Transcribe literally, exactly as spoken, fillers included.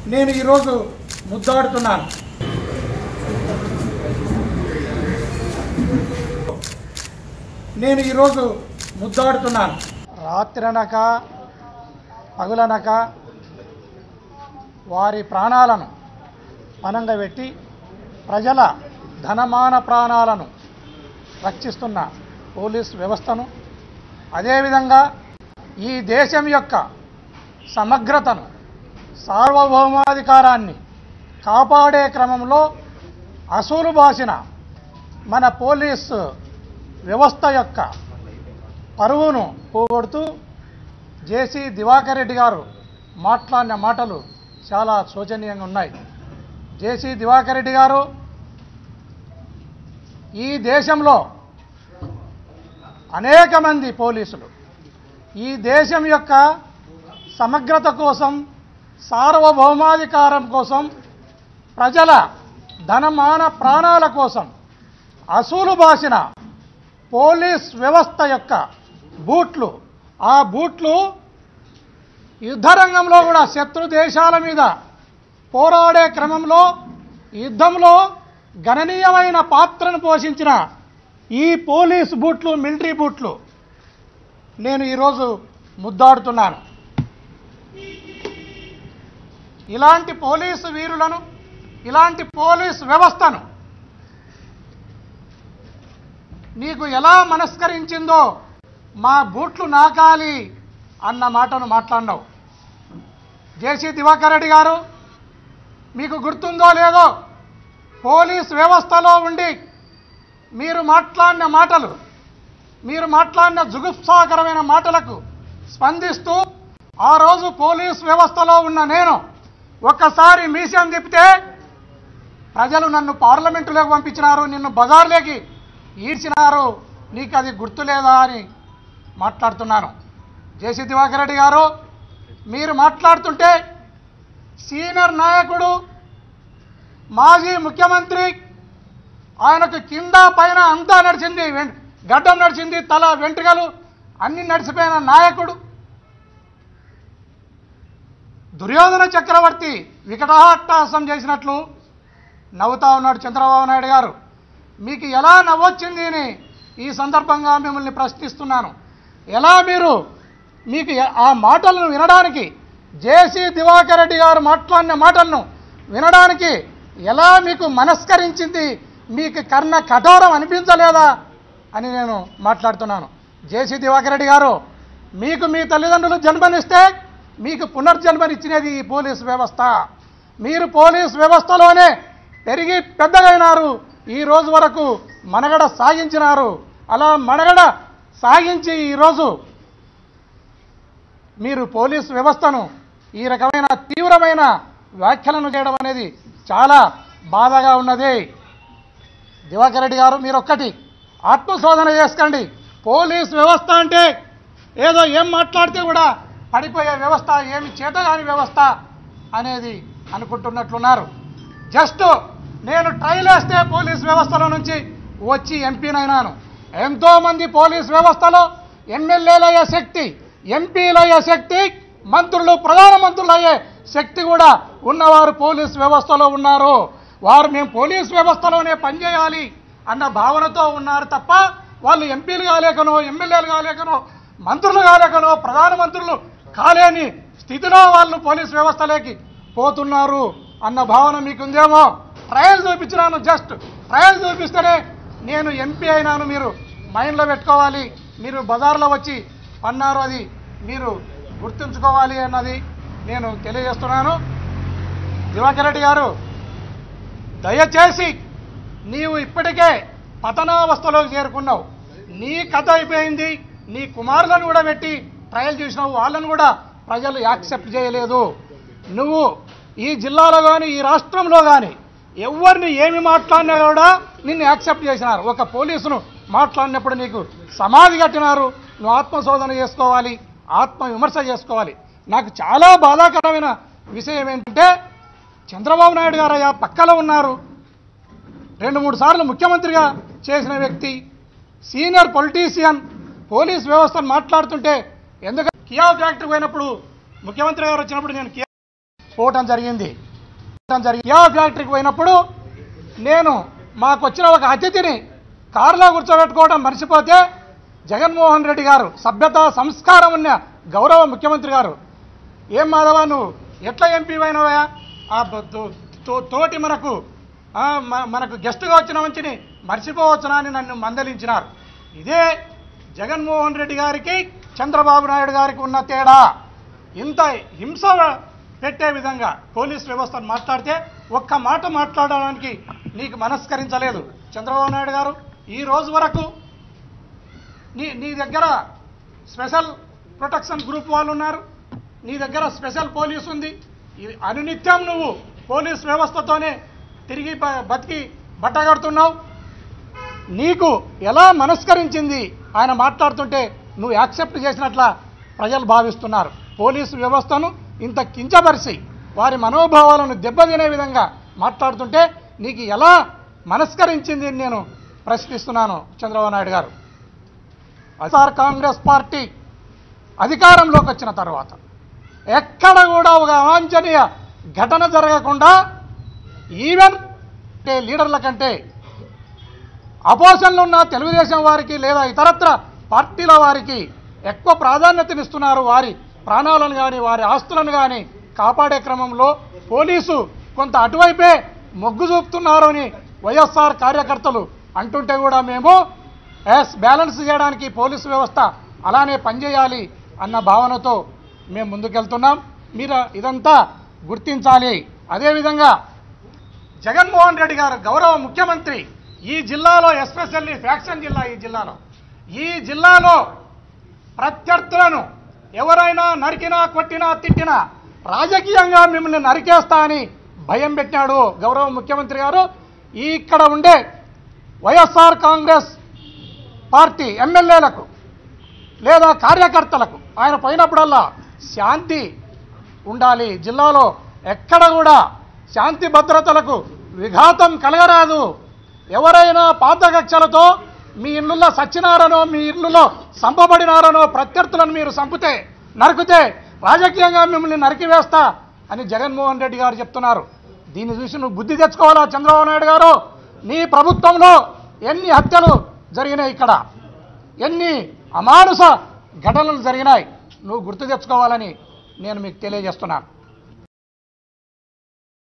నేను ఈరోజు ముద్దాడుతున్నాను. నేను ఈరోజు ముద్దాడుతున్నాను. రాత్రనక పగులనక వారి ప్రాణాలను పణంగా పెట్టి ప్రజల ధనమాన ప్రాణాలను రక్షిస్తున్న పోలీస్ వ్యవస్థను, అదేవిధంగా ఈ దేశం యొక్క సమగ్రతను, సార్వభౌమాధికారాన్ని కాపాడే క్రమంలో అసూలు బాసిన మన పోలీసు వ్యవస్థ యొక్క పరువును పోగొడుతూ జేసీ దివాకర్ రెడ్డి గారు మాట్లాడిన మాటలు చాలా శోచనీయంగా ఉన్నాయి. జేసీ దివాకర్ రెడ్డి గారు ఈ దేశంలో అనేక మంది పోలీసులు ఈ దేశం యొక్క సమగ్రత కోసం, సార్వభౌమాధికారం కోసం, ప్రజల ధనమాన ప్రాణాల కోసం అసూలు బాసిన పోలీస్ వ్యవస్థ యొక్క బూట్లు, ఆ బూట్లు యుద్ధరంగంలో కూడా శత్రు దేశాల మీద పోరాడే క్రమంలో యుద్ధంలో గణనీయమైన పాత్రను పోషించిన ఈ పోలీస్ బూట్లు, మిలిటరీ బూట్లు నేను ఈరోజు ముద్దాడుతున్నాను. ఇలాంటి పోలీసు వీరులను, ఇలాంటి పోలీస్ వ్యవస్థను నీకు ఎలా మనస్కరించిందో మా బూట్లు నాకాలి అన్న మాటను మాట్లాడినావు. జేసీ దివాకర్ రెడ్డి గారు, మీకు గుర్తుందో లేదో, పోలీస్ వ్యవస్థలో ఉండి మీరు మాట్లాడిన మాటలు, మీరు మాట్లాడిన జుగుప్సాకరమైన మాటలకు స్పందిస్తూ ఆ రోజు పోలీస్ వ్యవస్థలో ఉన్న నేను ఒక్కసారి మీసం తిప్పితే ప్రజలు నన్ను పార్లమెంటులోకి పంపించినారు, నిన్ను బజార్లోకి ఈడ్చినారు, నీకు అది గుర్తులేదా అని మాట్లాడుతున్నాను. జేసీ దివాకర్ రెడ్డి గారు, మీరు మాట్లాడుతుంటే సీనియర్ నాయకుడు, మాజీ ముఖ్యమంత్రి, ఆయనకు కింద పైన అంతా నడిచింది, గడ్డం నడిచింది, తల వెంట్రుకలు అన్ని నడిచిపోయిన నాయకుడు, దుర్యోధన చక్రవర్తి వికటాట్టహాసం చేసినట్లు నవ్వుతా ఉన్నాడు చంద్రబాబు నాయుడు గారు. మీకు ఎలా నవ్వొచ్చింది అని ఈ సందర్భంగా మిమ్మల్ని ప్రశ్నిస్తున్నాను. ఎలా మీరు మీకు ఆ మాటలను వినడానికి, జేసీ దివాకర్ రెడ్డి గారు మాట్లాడిన మాటలను వినడానికి ఎలా మీకు మనస్కరించింది, మీకు కర్ణ కఠోరం అనిపించలేదా అని నేను మాట్లాడుతున్నాను. జేసీ దివాకర్ రెడ్డి గారు, మీకు మీ తల్లిదండ్రులు జన్మనిస్తే మీకు పునర్జన్మనిచ్చినది ఈ పోలీస్ వ్యవస్థ. మీరు పోలీస్ వ్యవస్థలోనే పెరిగి పెద్దగైనారు, ఈ రోజు వరకు మనగడ సాగించినారు. అలా మనగడ సాగించి ఈరోజు మీరు పోలీస్ వ్యవస్థను ఈ రకమైన తీవ్రమైన వ్యాఖ్యలను చేయడం అనేది చాలా బాధగా ఉన్నది. దివాకర్ రెడ్డి గారు, మీరు ఒక్కటి ఆత్మశోధన చేసుకోండి. పోలీస్ వ్యవస్థ అంటే ఏదో ఏం మాట్లాడితే కూడా పడిపోయే వ్యవస్థ, ఏమి చేతగాని వ్యవస్థ అనేది అనుకుంటున్నట్లున్నారు. జస్ట్ నేను ట్రైల్ వేస్తే పోలీస్ వ్యవస్థలో నుంచి వచ్చి ఎంపీనైనాను. ఎంతోమంది పోలీస్ వ్యవస్థలో ఎమ్మెల్యేలు అయ్యే శక్తి, ఎంపీలు అయ్యే శక్తి, మంత్రులు, ప్రధానమంత్రులు అయ్యే శక్తి కూడా ఉన్నవారు పోలీస్ వ్యవస్థలో ఉన్నారు. వారు మేము పోలీస్ వ్యవస్థలోనే పనిచేయాలి అన్న భావనతో ఉన్నారు తప్ప వాళ్ళు ఎంపీలు కాలేకనో, ఎమ్మెల్యేలు కాలేకనో, మంత్రులు కాలేకనో, ప్రధానమంత్రులు కాలేని స్థితిలో వాళ్ళు పోలీస్ వ్యవస్థలోకి పోతున్నారు అన్న భావన మీకుందేమో. ట్రయల్ చూపించినాను, జస్ట్ ట్రయల్ చూపిస్తేనే నేను ఎంపీ అయినాను మీరు మైండ్లో పెట్టుకోవాలి. మీరు బజార్లో వచ్చి అన్నారు, అది మీరు గుర్తుంచుకోవాలి అన్నది నేను తెలియజేస్తున్నాను. దివాకర్ రెడ్డి గారు, దయచేసి నీవు ఇప్పటికే పతనావస్థలోకి చేరుకున్నావు. నీ కథ అయిపోయింది. నీ కుమారులను కూడా పెట్టి ట్రయల్ చేసినావు, వాళ్ళను కూడా ప్రజలు యాక్సెప్ట్ చేయలేదు. నువ్వు ఈ జిల్లాలో కానీ ఈ రాష్ట్రంలో కానీ ఎవరిని ఏమి మాట్లాడినా కూడా నిన్ను యాక్సెప్ట్ చేసినారు. ఒక పోలీసును మాట్లాడినప్పుడు నీకు సమాధి కట్టినారు. నువ్వు ఆత్మశోధన చేసుకోవాలి, ఆత్మ విమర్శ చేసుకోవాలి. నాకు చాలా బాధాకరమైన విషయం ఏంటంటే, చంద్రబాబు నాయుడు గారు అయ్యా పక్కలో ఉన్నారు, రెండు మూడు సార్లు ముఖ్యమంత్రిగా చేసిన వ్యక్తి, సీనియర్ పొలిటీషియన్, పోలీస్ వ్యవస్థను మాట్లాడుతుంటే ఎందుకంటే కియా ఫ్యాక్టరీ పోయినప్పుడు ముఖ్యమంత్రి గారు వచ్చినప్పుడు నేను పోవటం జరిగింది. యా ఫ్యాక్టరీకి పోయినప్పుడు నేను మాకు వచ్చిన ఒక అతిథిని కారులో కూర్చోబెట్టుకోవడం మర్చిపోతే జగన్మోహన్ రెడ్డి గారు, సభ్యత సంస్కారం ఉన్న గౌరవ ముఖ్యమంత్రి గారు, ఏం మాధవ నువ్వు ఎట్లా ఎంపీ అయినవా, ఆ తోటి మనకు మనకు గెస్ట్గా వచ్చిన మంచిని మర్చిపోవచ్చునా అని నన్ను మందలించినారు. ఇదే జగన్మోహన్ రెడ్డి గారికి చంద్రబాబు నాయుడు గారికి ఉన్న తేడా. ఇంత హింస పెట్టే విధంగా పోలీస్ వ్యవస్థను మాట్లాడితే ఒక్క మాట మాట్లాడడానికి నీకు మనస్కరించలేదు చంద్రబాబు నాయుడు గారు. ఈ రోజు వరకు నీ నీ దగ్గర స్పెషల్ ప్రొటెక్షన్ గ్రూప్ వాళ్ళు ఉన్నారు, నీ దగ్గర స్పెషల్ పోలీస్ ఉంది. అనునిత్యం నువ్వు పోలీస్ వ్యవస్థతోనే తిరిగి బతికి బట్టగడుతున్నావు. నీకు ఎలా మనస్కరించింది ఆయన మాట్లాడుతుంటే నువ్వు యాక్సెప్ట్ చేసినట్ల ప్రజలు భావిస్తున్నారు. పోలీసు వ్యవస్థను ఇంత కించపరిచి వారి మనోభావాలను దెబ్బతినే విధంగా మాట్లాడుతుంటే నీకు ఎలా మనస్కరించింది అని నేను ప్రశ్నిస్తున్నాను చంద్రబాబు నాయుడు గారు. వైఎస్ఆర్ కాంగ్రెస్ పార్టీ అధికారంలోకి వచ్చిన తర్వాత ఎక్కడ కూడా ఒక అవాంఛనీయ ఘటన జరగకుండా ఈవెన్ లీడర్ల కంటే అపోజిషన్లో ఉన్న తెలుగుదేశం వారికి లేదా ఇతరత్ర పార్టీల వారికి ఎక్కువ ప్రాధాన్యతనిస్తున్నారు. వారి ప్రాణాలను కానీ వారి ఆస్తులను కానీ కాపాడే క్రమంలో పోలీసు కొంత అటువైపే మొగ్గు చూపుతున్నారు అని వైఎస్ఆర్ కార్యకర్తలు అంటుంటే కూడా మేము ఎస్ బ్యాలెన్స్ చేయడానికి పోలీసు వ్యవస్థ అలానే పనిచేయాలి అన్న భావనతో మేము ముందుకెళ్తున్నాం. మీరు ఇదంతా గుర్తించాలి. అదేవిధంగా జగన్మోహన్ రెడ్డి గారు గౌరవ ముఖ్యమంత్రి ఈ జిల్లాలో, ఎస్పెషల్లీ ఫ్యాక్షన్ జిల్లా, ఈ జిల్లాలో ఈ జిల్లాలో ప్రత్యర్థులను ఎవరైనా నరికినా కొట్టినా తిట్టినా రాజకీయంగా మిమ్మల్ని నరికేస్తా అని భయం పెట్టాడు గౌరవ ముఖ్యమంత్రి గారు. ఇక్కడ ఉండే వైఎస్ఆర్ కాంగ్రెస్ పార్టీ ఎమ్మెల్యేలకు లేదా కార్యకర్తలకు ఆయన పోయినప్పుడల్లా శాంతి ఉండాలి, జిల్లాలో ఎక్కడ కూడా శాంతి భద్రతలకు విఘాతం కలగరాదు, ఎవరైనా పాత కక్షలతో మీ ఇళ్ళల్లో సచ్చినారనో మీ ఇళ్ళలో సంపబడినారనో ప్రత్యర్థులను మీరు సంపితే నరికితే రాజకీయంగా మిమ్మల్ని నరికివేస్తా అని జగన్మోహన్ రెడ్డి గారు చెప్తున్నారు. దీన్ని చూసి నువ్వు బుద్ధి తెచ్చుకోవాలా చంద్రబాబు నాయుడు గారు. నీ ప్రభుత్వంలో ఎన్ని హత్యలు జరిగినాయి, ఇక్కడ ఎన్ని అమానుష ఘటనలు జరిగినాయి, నువ్వు గుర్తు తెచ్చుకోవాలని నేను మీకు తెలియజేస్తున్నాను.